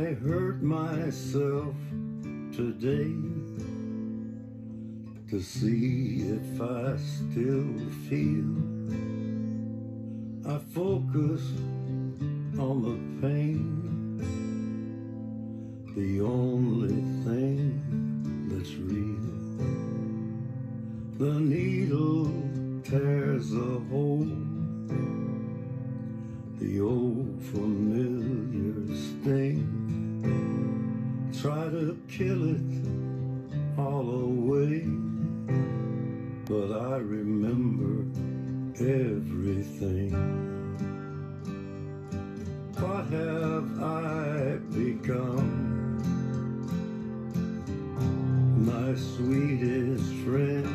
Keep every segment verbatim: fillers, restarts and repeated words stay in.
I hurt myself today to see if I still feel. I focus on the pain, the only thing that's real. The needle tears a hole, the old familiar sting. Try to kill it all away, but I remember everything. What have I become? My sweetest friend.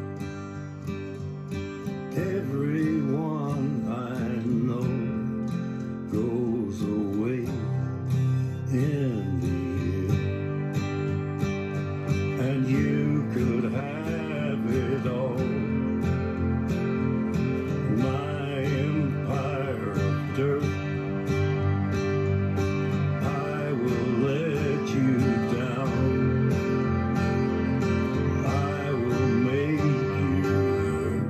Everyone I know goes away in the end, and you could have it all. My empire of dirt, I will let you down. I will make you hurt.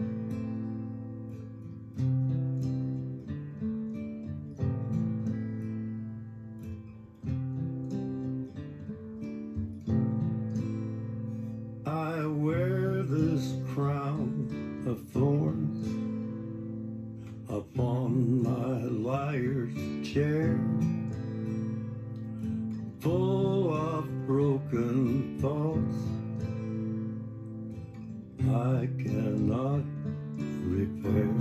I wear this crown of thorns upon my liar's chair, full of broken thoughts I cannot repair.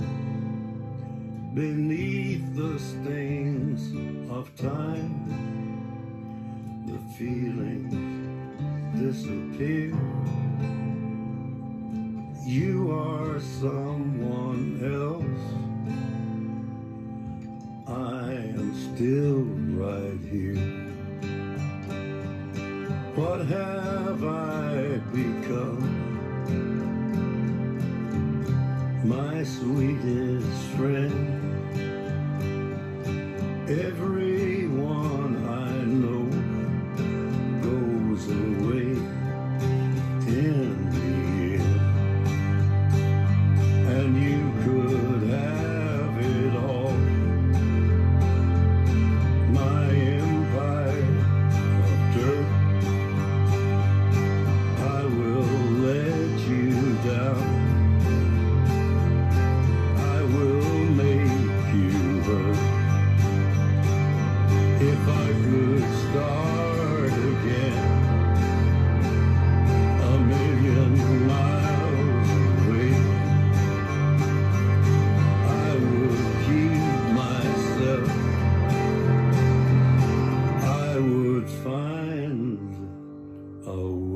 Beneath the stains of time, the feelings disappear. You are someone else, I am still right here. What have I become? My sweetest friend. Everyone I know goes away in the end, and you could have it all. My empire of dirt, I will let you down. I will make you hurt. If I could start again, a million miles away, I would keep myself. I would find a way.